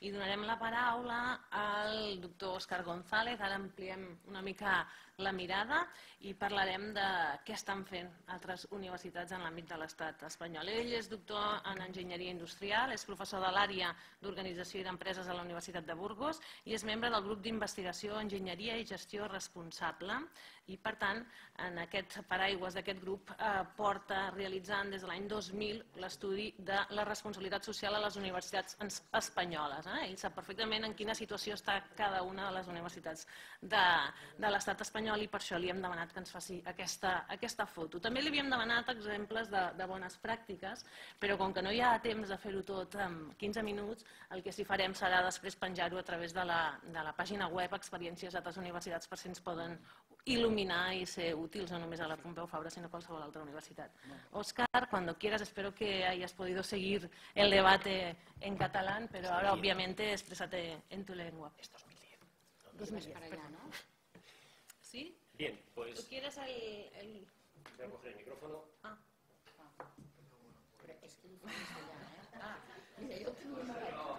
i donarem la paraula al doctor Òscar González. Ara ampliem una mica la mirada i parlarem de què estan fent altres universitats en l'àmbit de l'estat espanyol. Ell és doctor en enginyeria industrial, és professor de l'àrea d'organització i d'empreses a la Universitat de Burgos i és membre del grup d'investigació Enginyeria i Gestió Responsable i, per tant, en aquest paraigües d'aquest grup porta realitzant des de l'any 2000 l'estudi de la responsabilitat social a les universitats espanyoles. Ell sap perfectament en quina situació està cada una de les universitats de l'estat espanyol i per això li hem demanat que ens faci aquesta foto. També li havíem demanat exemples de bones pràctiques, però com que no hi ha temps de fer-ho tot en 15 minuts, el que sí farem serà després penjar-ho a través de la pàgina web Experiències d'altres universitats per si ens poden il·luminar y ser útiles no només a la Pompeu Fabra, sino a cualquier otra universidad. Óscar, cuando quieras, espero que hayas podido seguir el debate en catalán, pero ahora obviamente exprésate en tu lengua. Es 2010. 2010, para allá, ¿no? ¿Sí? Bien, pues... ¿Tú quieres el...? Voy a coger el micrófono. Ah. Pero es que allá, ¿eh? Ah, mira, yo tengo una...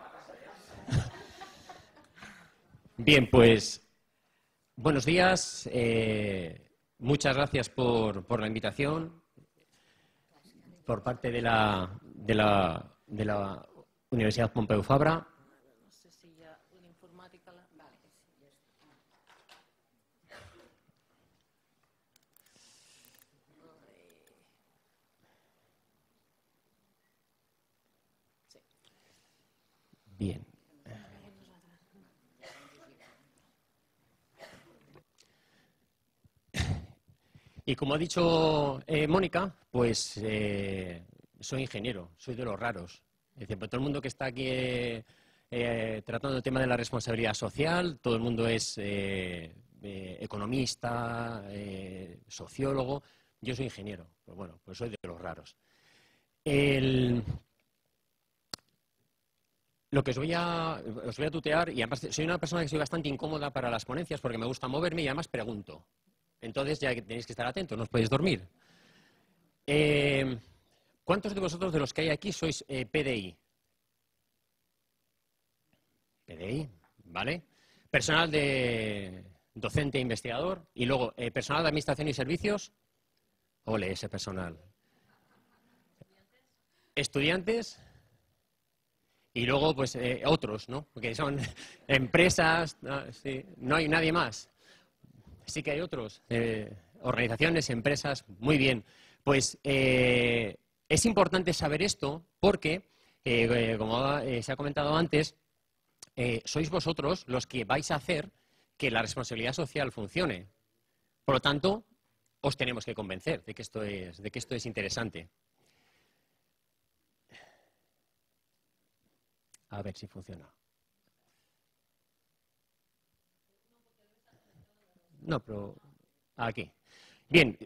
Bien, pues... Buenos días, muchas gracias por la invitación por parte de la Universidad Pompeu Fabra. No sé si ya la informática... Vale, sí, ya está. Sí. Bien. Y como ha dicho Mónica, pues soy ingeniero, soy de los raros. Es decir, pues todo el mundo que está aquí tratando el tema de la responsabilidad social, todo el mundo es economista, sociólogo. Yo soy ingeniero, pues bueno, pues soy de los raros. Lo que os voy a tutear, y además soy una persona que soy bastante incómoda para las ponencias porque me gusta moverme y además pregunto. Entonces ya tenéis que estar atentos, no os podéis dormir. ¿Cuántos de vosotros, de los que hay aquí, sois PDI? PDI, ¿vale? Personal de docente e investigador. Y luego, personal de administración y servicios. Ole, ese personal. Estudiantes. Y luego, pues, otros, ¿no? Porque son empresas, sí, no hay nadie más. Sí que hay otros, organizaciones, empresas, muy bien. Pues es importante saber esto porque, como se ha comentado antes, sois vosotros los que vais a hacer que la responsabilidad social funcione. Por lo tanto, os tenemos que convencer de que esto es interesante. A ver si funciona. No, pero aquí. Bien,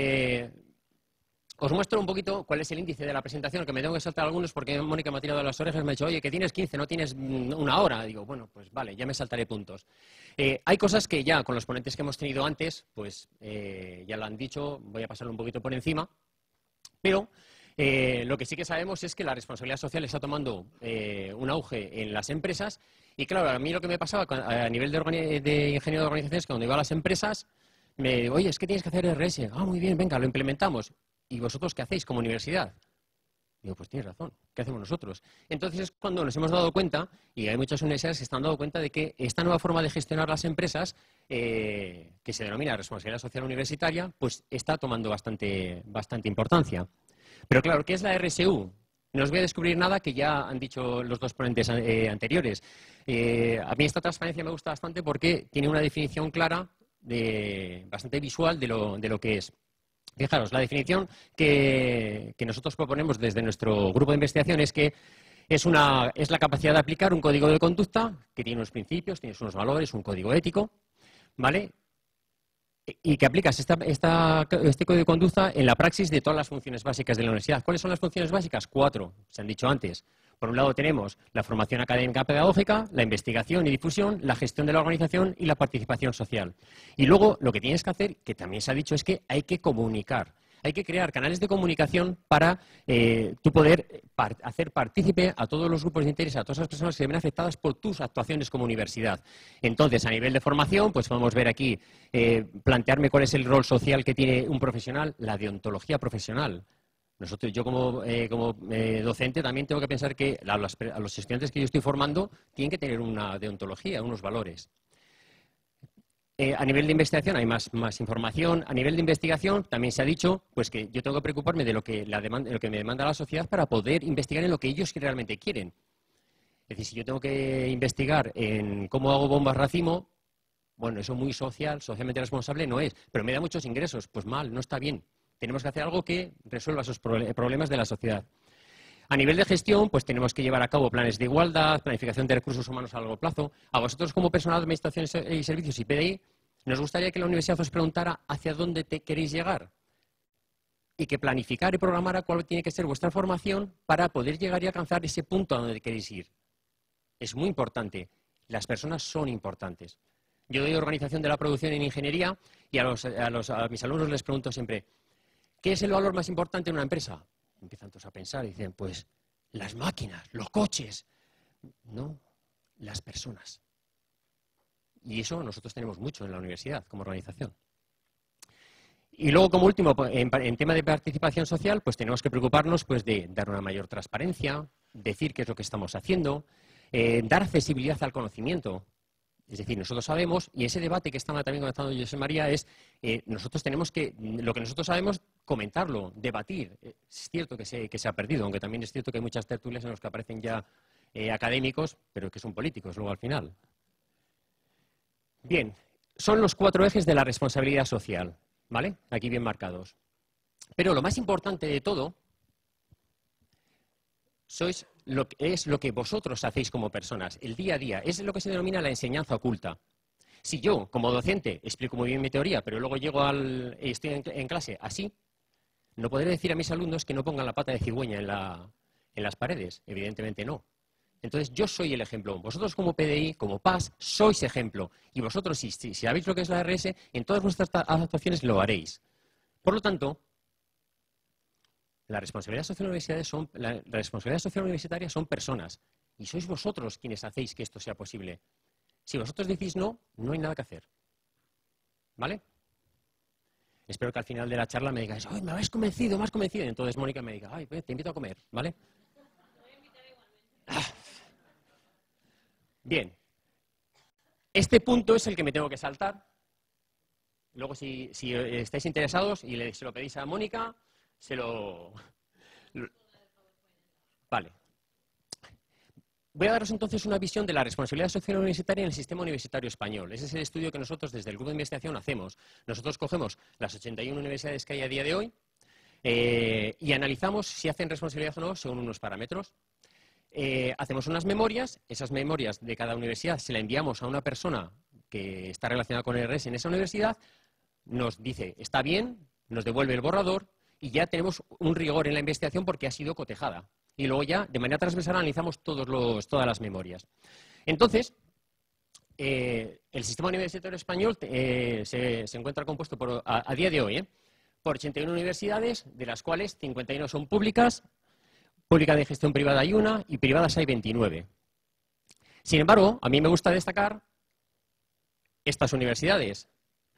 os muestro un poquito cuál es el índice de la presentación, que me tengo que saltar algunos porque Mónica me ha tirado las orejas y me ha dicho, oye, que tienes 15, no tienes una hora. Digo, bueno, pues vale, ya me saltaré puntos. Hay cosas que ya con los ponentes que hemos tenido antes, pues ya lo han dicho, voy a pasarlo un poquito por encima, pero lo que sí que sabemos es que la responsabilidad social está tomando un auge en las empresas. Y claro, a mí lo que me pasaba a nivel de ingeniero de organizaciones, que cuando iba a las empresas, me digo, oye, es que tienes que hacer RS. Ah, muy bien, venga, lo implementamos. ¿Y vosotros qué hacéis como universidad? Digo, pues tienes razón, ¿qué hacemos nosotros? Entonces es cuando nos hemos dado cuenta, y hay muchas universidades que están dando cuenta de que esta nueva forma de gestionar las empresas, que se denomina responsabilidad social universitaria, pues está tomando bastante importancia. Pero claro, ¿qué es la RSU? No os voy a descubrir nada que ya han dicho los dos ponentes anteriores. A mí esta transparencia me gusta bastante porque tiene una definición clara, bastante visual de lo que es. Fijaros, la definición que nosotros proponemos desde nuestro grupo de investigación es que es la capacidad de aplicar un código de conducta que tiene unos principios, tiene unos valores, un código ético, ¿vale? Y que aplicas este código de conducta en la praxis de todas las funciones básicas de la universidad. ¿Cuáles son las funciones básicas? 4, se han dicho antes. Por un lado tenemos la formación académica pedagógica, la investigación y difusión, la gestión de la organización y la participación social. Y luego lo que tienes que hacer, que también se ha dicho, es que hay que comunicar. Hay que crear canales de comunicación para tú poder hacer partícipe a todos los grupos de interés, a todas las personas que se ven afectadas por tus actuaciones como universidad. Entonces, a nivel de formación, pues podemos ver aquí, plantearme cuál es el rol social que tiene un profesional, la deontología profesional. Yo como docente también tengo que pensar que a los estudiantes que yo estoy formando tienen que tener una deontología, unos valores. A nivel de investigación hay más información. A nivel de investigación también se ha dicho pues, que yo tengo que preocuparme de lo que me demanda la sociedad para poder investigar en lo que ellos realmente quieren. Es decir, si yo tengo que investigar en cómo hago bombas racimo, bueno, eso muy socialmente responsable no es, pero me da muchos ingresos. Pues mal, no está bien. Tenemos que hacer algo que resuelva esos problemas de la sociedad. A nivel de gestión, pues tenemos que llevar a cabo planes de igualdad, planificación de recursos humanos a largo plazo. A vosotros, como personal de Administración y Servicios y PDI, nos gustaría que la universidad os preguntara hacia dónde queréis llegar y que planificara y programara cuál tiene que ser vuestra formación para poder llegar y alcanzar ese punto a donde queréis ir. Es muy importante. Las personas son importantes. Yo doy organización de la producción en ingeniería y a mis alumnos les pregunto siempre, ¿qué es el valor más importante en una empresa? Empiezan todos a pensar y dicen, pues, las máquinas, los coches. No, las personas. Y eso nosotros tenemos mucho en la universidad como organización. Y luego, como último, en tema de participación social, pues tenemos que preocuparnos pues, de dar una mayor transparencia, decir qué es lo que estamos haciendo, dar accesibilidad al conocimiento. Es decir, nosotros sabemos, y ese debate que estaba también comentando José María es, nosotros tenemos que, lo que nosotros sabemos, comentarlo, debatir. Es cierto que se ha perdido, aunque también es cierto que hay muchas tertulias en las que aparecen ya académicos, pero que son políticos luego al final. Bien, son los 4 ejes de la responsabilidad social, ¿vale? Aquí bien marcados. Pero lo más importante de todo es lo que vosotros hacéis como personas, el día a día. Es lo que se denomina la enseñanza oculta. Si yo, como docente, explico muy bien mi teoría, pero luego llego y estoy en clase así, no podré decir a mis alumnos que no pongan la pata de cigüeña en las paredes. Evidentemente no. Entonces, yo soy el ejemplo. Vosotros como PDI, como PAS, sois ejemplo. Y vosotros, si sabéis lo que es la RS, en todas vuestras actuaciones lo haréis. Por lo tanto, la responsabilidad social universitaria son personas. Y sois vosotros quienes hacéis que esto sea posible. Si vosotros decís no, no hay nada que hacer. ¿Vale? Espero que al final de la charla me digáis, ¡ay, me habéis convencido, me has convencido! Y entonces Mónica me diga, ¡ay, te invito a comer! ¿Vale? Bien. Este punto es el que me tengo que saltar. Luego, si estáis interesados y se lo pedís a Mónica, Vale. Voy a daros entonces una visión de la responsabilidad social universitaria en el sistema universitario español. Ese es el estudio que nosotros desde el grupo de investigación hacemos. Nosotros cogemos las 81 universidades que hay a día de hoy y analizamos si hacen responsabilidad o no según unos parámetros. Hacemos unas memorias, esas memorias de cada universidad se la enviamos a una persona que está relacionada con el RS en esa universidad, nos dice, está bien, nos devuelve el borrador y ya tenemos un rigor en la investigación porque ha sido cotejada. Y luego ya, de manera transversal, analizamos todas las memorias. Entonces, el sistema universitario español se encuentra compuesto a día de hoy por 81 universidades, de las cuales 51 son públicas, pública de gestión privada hay una y privadas hay 29. Sin embargo, a mí me gusta destacar estas universidades,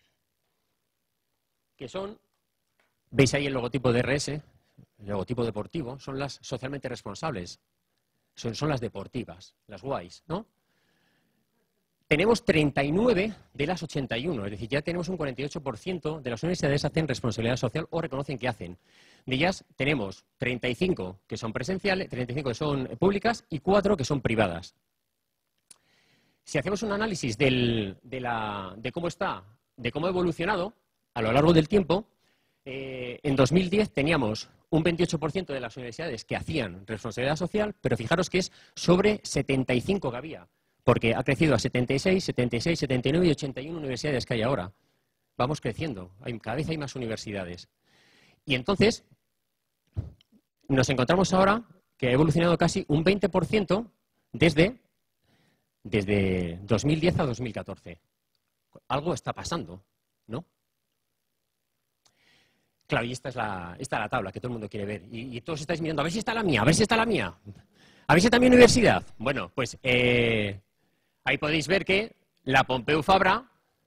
que son, veis ahí el logotipo de RS, el logotipo deportivo, son las socialmente responsables, son las deportivas, las guays, ¿no? Tenemos 39 de las 81, es decir, ya tenemos un 48% de las universidades hacen responsabilidad social o reconocen que hacen. De ellas tenemos 35 que son presenciales, 35 que son públicas y 4 que son privadas. Si hacemos un análisis de cómo ha evolucionado a lo largo del tiempo, en 2010 teníamos un 28% de las universidades que hacían responsabilidad social, pero fijaros que es sobre 75 que había, porque ha crecido a 76, 76, 79 y 81 universidades que hay ahora. Vamos creciendo, cada vez hay más universidades. Y entonces, nos encontramos ahora que ha evolucionado casi un 20% desde 2010 a 2014. Algo está pasando, ¿no? Claro, y esta es la tabla que todo el mundo quiere ver. Y todos estáis mirando, a ver si está la mía, a ver si está la mía. A ver si está mi universidad. Bueno, pues ahí podéis ver que la Pompeu Fabra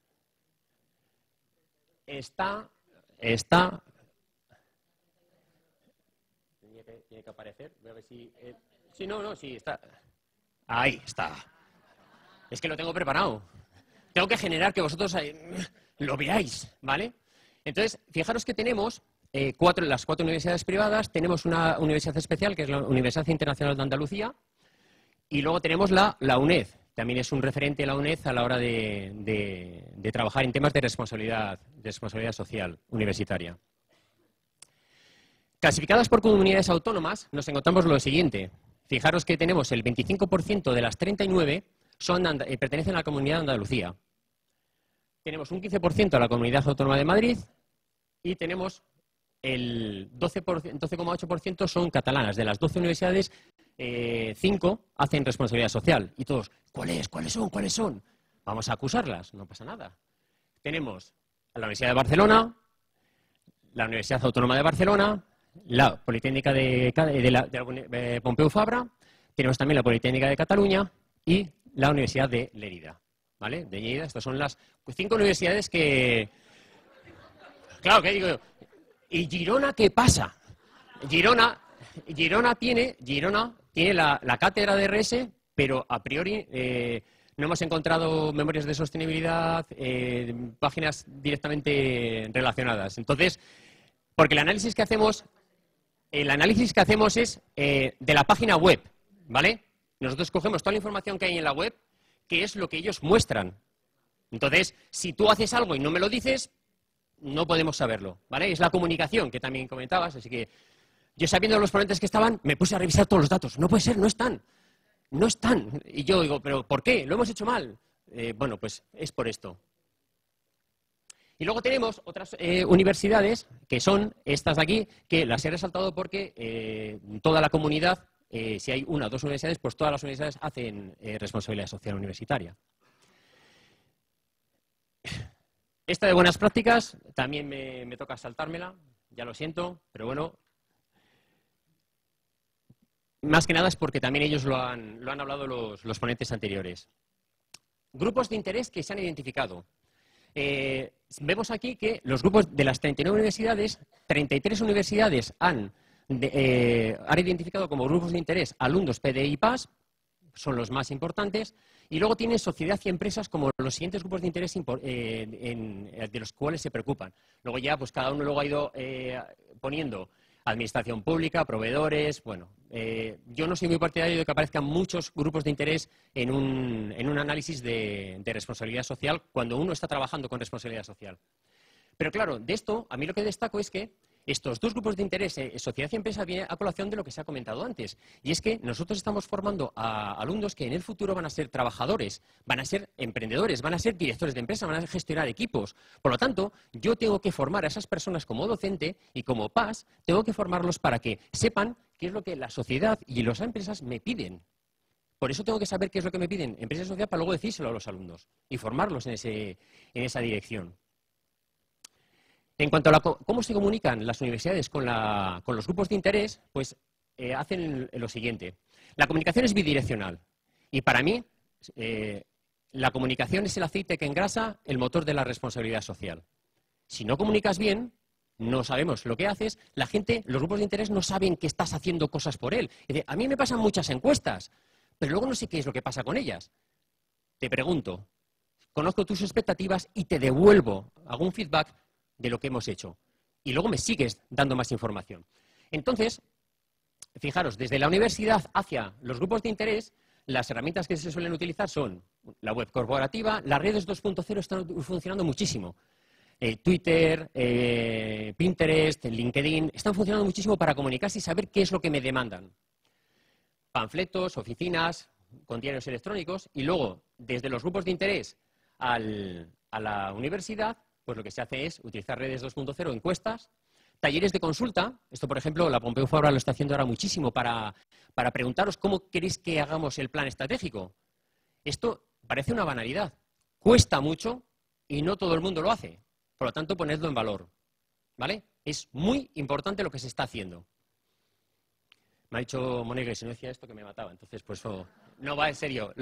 está... Tiene que aparecer. Voy a ver si... sí, no, sí, está... Ahí está. Es que lo tengo preparado. Tengo que generar que vosotros lo veáis, ¿vale? Entonces, fijaros que tenemos las 4 universidades privadas, tenemos una universidad especial, que es la Universidad Internacional de Andalucía, y luego tenemos la UNED. También es un referente la UNED a la hora de trabajar en temas de responsabilidad social universitaria. Clasificadas por comunidades autónomas, nos encontramos lo siguiente. Fijaros que tenemos el 25% de las 39 pertenecen a la Comunidad de Andalucía. Tenemos un 15% a la Comunidad Autónoma de Madrid y tenemos el 12,8% son catalanas. De las 12 universidades, 5 hacen responsabilidad social. Y todos, ¿cuáles son? Vamos a acusarlas, no pasa nada. Tenemos a la Universidad de Barcelona, la Universidad Autónoma de Barcelona, la Politécnica de Pompeu Fabra, tenemos también la Politécnica de Cataluña y la Universidad de Lérida, ¿vale? De Lleida. Estas son las 5 universidades que... Claro, ¿qué digo yo? ¿Y Girona qué pasa? Girona tiene la cátedra de RS, pero a priori no hemos encontrado memorias de sostenibilidad, páginas directamente relacionadas. Entonces, porque el análisis que hacemos es de la página web, ¿vale? Nosotros cogemos toda la información que hay en la web, que es lo que ellos muestran. Entonces, si tú haces algo y no me lo dices, no podemos saberlo, ¿vale? Es la comunicación que también comentabas, así que yo sabiendo los ponentes que estaban, me puse a revisar todos los datos. No puede ser, no están. Y yo digo, ¿pero por qué? ¿Lo hemos hecho mal? Bueno, pues es por esto. Y luego tenemos otras universidades, que son estas de aquí, que las he resaltado porque toda la comunidad, si hay 1 o 2 universidades, pues todas las universidades hacen responsabilidad social universitaria. Esta de buenas prácticas también me toca saltármela, ya lo siento, pero bueno. Más que nada es porque también ellos lo han hablado los ponentes anteriores. Grupos de interés que se han identificado. Vemos aquí que los grupos de las 39 universidades, 33 universidades han identificado como grupos de interés alumnos PDI y PAS, son los más importantes, y luego tienen sociedad y empresas como los siguientes grupos de interés de los cuales se preocupan. Luego ya, pues cada uno luego ha ido poniendo administración pública, proveedores, bueno. Yo no soy muy partidario de que aparezcan muchos grupos de interés en un análisis de responsabilidad social cuando uno está trabajando con responsabilidad social. Pero claro, de esto, a mí lo que destaco es que estos 2 grupos de interés, sociedad y empresa, viene a colación de lo que se ha comentado antes. Y es que nosotros estamos formando a alumnos que en el futuro van a ser trabajadores, van a ser emprendedores, van a ser directores de empresa, van a gestionar equipos. Por lo tanto, yo tengo que formar a esas personas como docente y como PAS, tengo que formarlos para que sepan qué es lo que la sociedad y las empresas me piden. Por eso tengo que saber qué es lo que me piden empresa y sociedad para luego decírselo a los alumnos y formarlos en esa dirección. En cuanto a cómo se comunican las universidades con los grupos de interés, pues hacen lo siguiente. La comunicación es bidireccional y para mí la comunicación es el aceite que engrasa el motor de la responsabilidad social. Si no comunicas bien, no sabemos lo que haces, la gente, los grupos de interés no saben que estás haciendo cosas por él. A mí me pasan muchas encuestas, pero luego no sé qué es lo que pasa con ellas. Te pregunto, conozco tus expectativas y te devuelvo algún feedback de lo que hemos hecho. Y luego me sigues dando más información. Entonces, fijaros, desde la universidad hacia los grupos de interés, las herramientas que se suelen utilizar son la web corporativa, las redes 2.0 están funcionando muchísimo. Twitter, Pinterest, LinkedIn, están funcionando muchísimo para comunicarse y saber qué es lo que me demandan. Panfletos, oficinas, con diarios electrónicos, y luego, desde los grupos de interés a la universidad, pues lo que se hace es utilizar redes 2.0, encuestas, talleres de consulta. Esto, por ejemplo, la Pompeu Fabra lo está haciendo ahora muchísimo para preguntaros cómo queréis que hagamos el plan estratégico. Esto parece una banalidad. Cuesta mucho y no todo el mundo lo hace. Por lo tanto, ponedlo en valor, ¿vale? Es muy importante lo que se está haciendo. Me ha dicho Mónica que si no decía esto que me mataba, entonces pues no va en serio.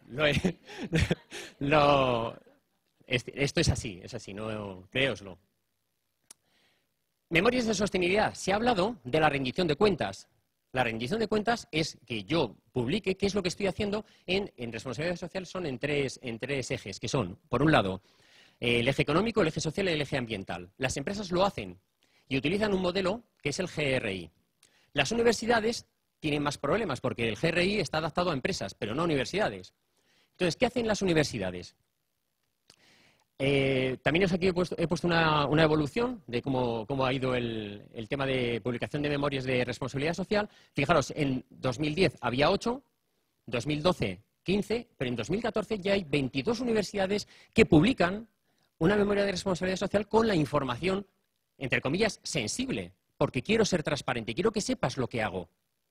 Esto es así, no, créoslo. Memorias de sostenibilidad. Se ha hablado de la rendición de cuentas. La rendición de cuentas es que yo publique qué es lo que estoy haciendo en responsabilidad social. Son en tres ejes, que son, por un lado, el eje económico, el eje social y el eje ambiental. Las empresas lo hacen y utilizan un modelo que es el GRI. Las universidades tienen más problemas porque el GRI está adaptado a empresas, pero no a universidades. Entonces, ¿qué hacen las universidades? También aquí he puesto una evolución de cómo ha ido el tema de publicación de memorias de responsabilidad social. Fijaros, en 2010 había 8, 2012 15, pero en 2014 ya hay 22 universidades que publican una memoria de responsabilidad social con la información, entre comillas, sensible, porque quiero ser transparente, quiero que sepas lo que hago.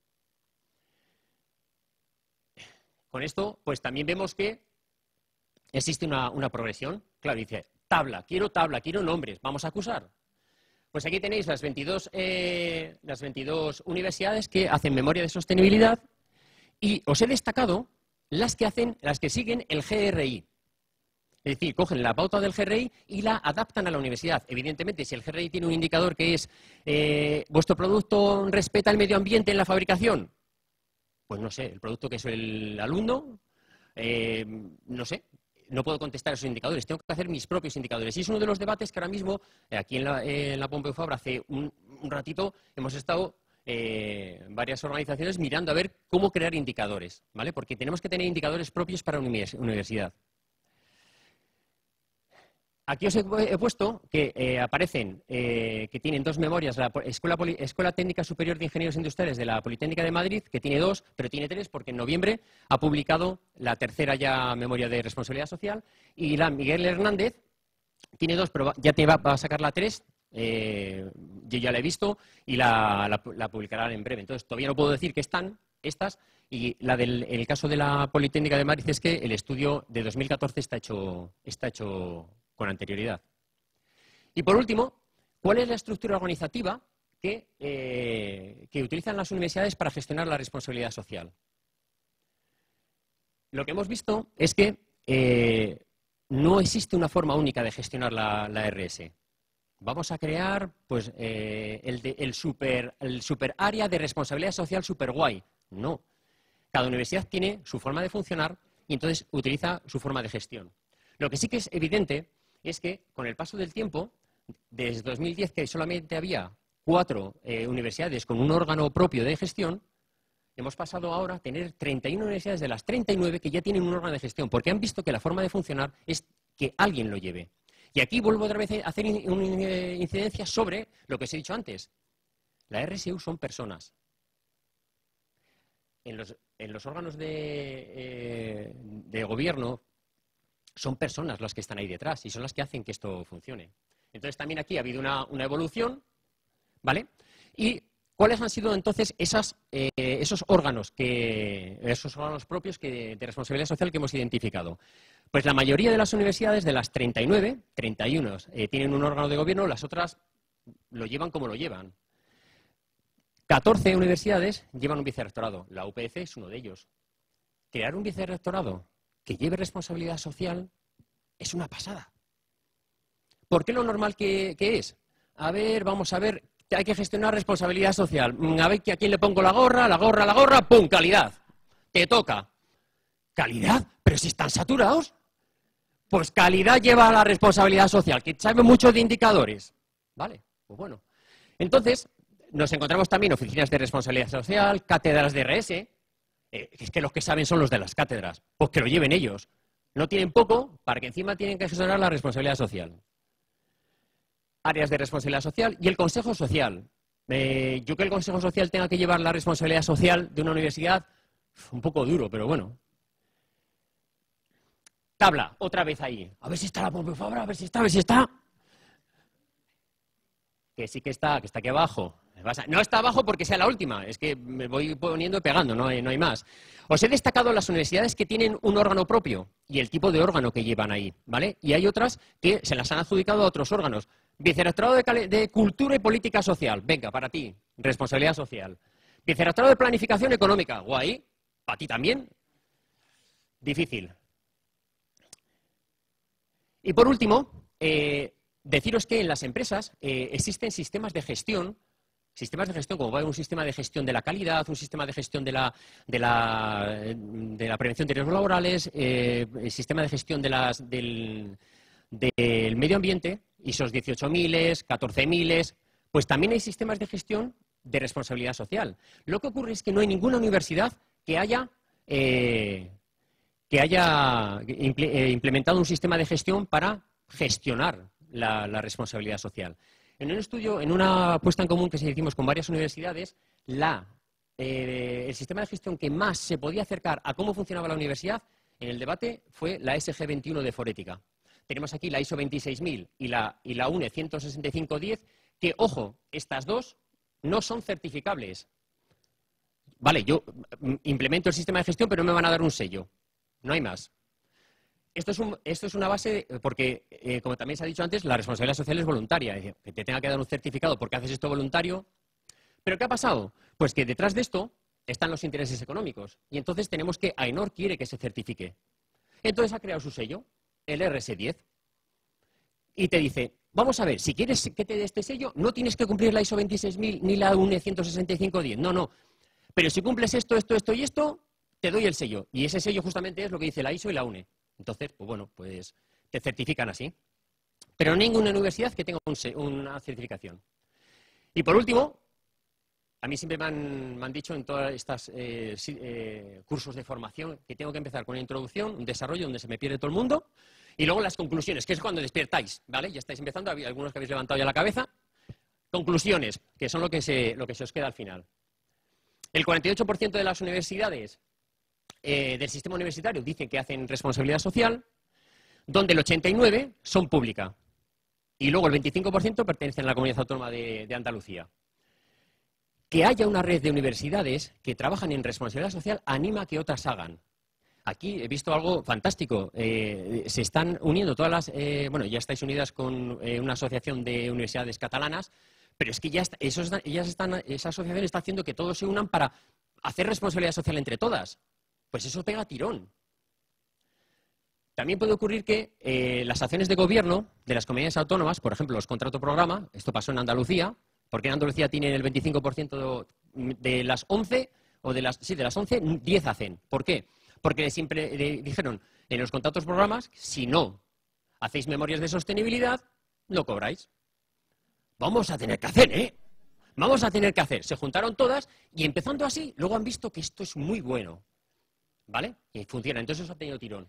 Con esto, pues también vemos que existe una progresión. Claro, dice, quiero nombres, vamos a acusar. Pues aquí tenéis las 22 universidades que hacen memoria de sostenibilidad y os he destacado las que siguen el GRI. Es decir, cogen la pauta del GRI y la adaptan a la universidad. Evidentemente, si el GRI tiene un indicador que es vuestro producto respeta el medio ambiente en la fabricación, pues no sé, el producto que es el alumno, no sé. No puedo contestar esos indicadores, tengo que hacer mis propios indicadores. Y es uno de los debates que ahora mismo, aquí en la Pompeu Fabra, hace un ratito, hemos estado varias organizaciones mirando a ver cómo crear indicadores, ¿vale? Porque tenemos que tener indicadores propios para una universidad. Aquí os he puesto que aparecen, que tienen dos memorias, la Escuela Técnica Superior de Ingenieros Industriales de la Politécnica de Madrid, que tiene 2, pero tiene 3 porque en noviembre ha publicado la tercera ya memoria de responsabilidad social, y la Miguel Hernández tiene 2, pero ya va a sacar la 3, yo ya la he visto y la publicará en breve. Entonces todavía no puedo decir que están estas, y el caso de la Politécnica de Madrid es que el estudio de 2014 está hecho con anterioridad. Y por último, ¿cuál es la estructura organizativa que utilizan las universidades para gestionar la responsabilidad social? Lo que hemos visto es que no existe una forma única de gestionar la RS. Vamos a crear pues, el super área de responsabilidad social super guay. No. Cada universidad tiene su forma de funcionar y entonces utiliza su forma de gestión. Lo que sí que es evidente es que con el paso del tiempo, desde 2010 que solamente había 4 universidades con un órgano propio de gestión, hemos pasado ahora a tener 31 universidades de las 39 que ya tienen un órgano de gestión, porque han visto que la forma de funcionar es que alguien lo lleve. Y aquí vuelvo otra vez a hacer una incidencia sobre lo que os he dicho antes. La RSU son personas. En los órganos de gobierno son personas las que están ahí detrás y son las que hacen que esto funcione. Entonces también aquí ha habido una evolución, ¿vale? ¿Y cuáles han sido entonces esos órganos propios de responsabilidad social que hemos identificado? Pues la mayoría de las universidades, de las 39, 31 tienen un órgano de gobierno, las otras lo llevan como lo llevan. 14 universidades llevan un vicerrectorado, la UPC es uno de ellos. Crear un vicerrectorado que lleve responsabilidad social es una pasada. ¿Por qué lo normal que es? A ver, vamos a ver, hay que gestionar responsabilidad social. A ver a quién le pongo la gorra, ¡pum! Calidad. Te toca. ¿Calidad? ¿Pero si están saturados? Pues calidad lleva a la responsabilidad social, que sabe mucho de indicadores. Vale, pues bueno. Entonces, nos encontramos también oficinas de responsabilidad social, cátedras de RS. Es que los que saben son los de las cátedras, pues que lo lleven ellos. No tienen poco para que encima tienen que gestionar la responsabilidad social. Áreas de responsabilidad social y el Consejo Social. Yo que el Consejo Social tenga que llevar la responsabilidad social de una universidad, un poco duro, pero bueno. Tabla, otra vez ahí. A ver si está la Pompeu Fabra, a ver si está. Que sí que está aquí abajo. No está abajo porque sea la última, es que me voy poniendo y pegando, no hay más. Os he destacado las universidades que tienen un órgano propio y el tipo de órgano que llevan ahí, ¿vale? Y hay otras que se las han adjudicado a otros órganos. Vicerrectorado de Cultura y Política Social. Venga, para ti, responsabilidad social. Vicerrectorado de Planificación Económica. Guay. ¿Para ti también? Difícil. Y por último, deciros que en las empresas existen sistemas de gestión como va a haber un sistema de gestión de la calidad, un sistema de gestión de la prevención de riesgos laborales, el sistema de gestión del medio ambiente, ISO 18000, 14000, pues también hay sistemas de gestión de responsabilidad social. Lo que ocurre es que no hay ninguna universidad que haya implementado un sistema de gestión para gestionar la responsabilidad social. En un estudio, en una puesta en común que se hicimos con varias universidades, el sistema de gestión que más se podía acercar a cómo funcionaba la universidad en el debate fue la SG21 de Forética. Tenemos aquí la ISO 26000 y la UNE 16510, que, ojo, estas dos no son certificables. Vale, yo implemento el sistema de gestión, pero no me van a dar un sello. No hay más. Esto es una base, porque, como también se ha dicho antes, la responsabilidad social es voluntaria. Es decir, que te tenga que dar un certificado porque haces esto voluntario. ¿Pero qué ha pasado? Pues que detrás de esto están los intereses económicos. Y entonces tenemos que AENOR quiere que se certifique. Entonces ha creado su sello, el RS10. Y te dice, vamos a ver, si quieres que te dé este sello, no tienes que cumplir la ISO 26000 ni la UNE 16510. No, no. Pero si cumples esto, esto, esto y esto, te doy el sello. Y ese sello justamente es lo que dice la ISO y la UNE. Entonces, pues bueno, pues te certifican así. Pero no hay ninguna universidad que tenga una certificación. Y por último, a mí siempre me han dicho en todos estos cursos de formación que tengo que empezar con una introducción, un desarrollo donde se me pierde todo el mundo, y luego las conclusiones, que es cuando despiertáis, ¿vale? Ya estáis empezando, hay algunos que habéis levantado ya la cabeza. Conclusiones, que son lo que se os queda al final. El 48% de las universidades del sistema universitario dicen que hacen responsabilidad social, donde el 89% son públicas. Y luego el 25% pertenecen a la Comunidad Autónoma de Andalucía. Que haya una red de universidades que trabajan en responsabilidad social anima a que otras hagan. Aquí he visto algo fantástico. Se están uniendo todas las... ya estáis unidas con una asociación de universidades catalanas, pero es que esa asociación está haciendo que todos se unan para hacer responsabilidad social entre todas. Pues eso pega tirón. También puede ocurrir que las acciones de gobierno de las comunidades autónomas, por ejemplo, los contratos programa, esto pasó en Andalucía, porque en Andalucía tienen el 25% de las 11, o de las 11, 10 hacen. ¿Por qué? Porque siempre dijeron en los contratos programas, si no hacéis memorias de sostenibilidad, no cobráis. Vamos a tener que hacer, ¿eh? Vamos a tener que hacer. Se juntaron todas y empezando así, luego han visto que esto es muy bueno. ¿Vale? Y funciona. Entonces eso ha tenido tirón.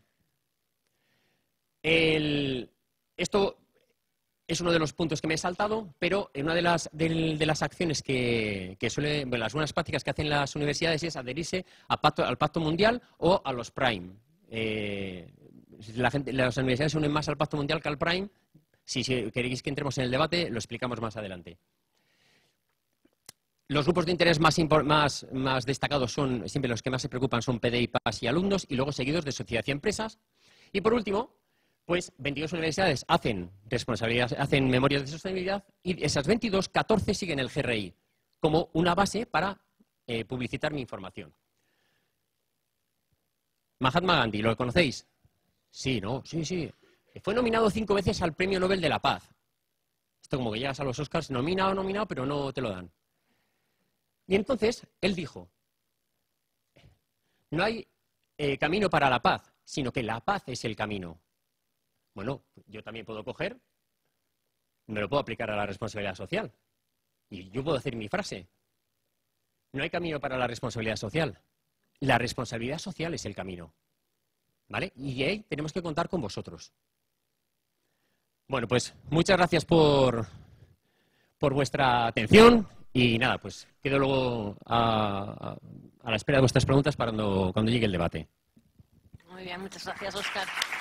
Esto es uno de los puntos que me he saltado, pero una de las acciones que las buenas prácticas que hacen las universidades es adherirse al Pacto Mundial o a los Prime. Las universidades se unen más al Pacto Mundial que al Prime. Si queréis que entremos en el debate, lo explicamos más adelante. Los grupos de interés más destacados son, siempre los que más se preocupan son PDI, PAS y alumnos, y luego seguidos de sociedad y empresas. Y por último, pues 22 universidades hacen memorias de sostenibilidad y esas 22, 14 siguen el GRI como una base para publicitar mi información. Mahatma Gandhi, ¿lo conocéis? Sí, ¿no? Sí, sí. Fue nominado 5 veces al Premio Nobel de la Paz. Esto como que llegas a los Oscars, nominado, pero no te lo dan. Y entonces, él dijo, no hay camino para la paz, sino que la paz es el camino. Bueno, yo también puedo coger, me lo puedo aplicar a la responsabilidad social. Y yo puedo hacer mi frase. No hay camino para la responsabilidad social. La responsabilidad social es el camino. ¿Vale? Y ahí tenemos que contar con vosotros. Bueno, pues muchas gracias por vuestra atención. Y nada, pues quedo luego a la espera de vuestras preguntas para cuando llegue el debate. Muy bien, muchas gracias, Óscar.